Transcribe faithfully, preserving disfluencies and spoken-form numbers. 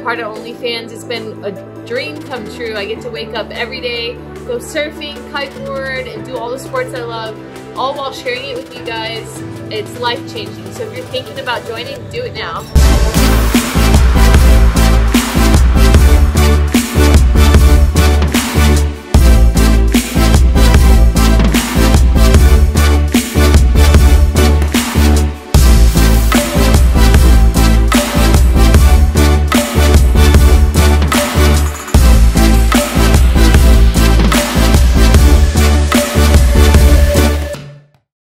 part of OnlyFans. It's been a dream come true. I get to wake up every day, go surfing, kiteboard, and do all the sports I love, all while sharing it with you guys. It's life-changing. So if you're thinking about joining, do it now.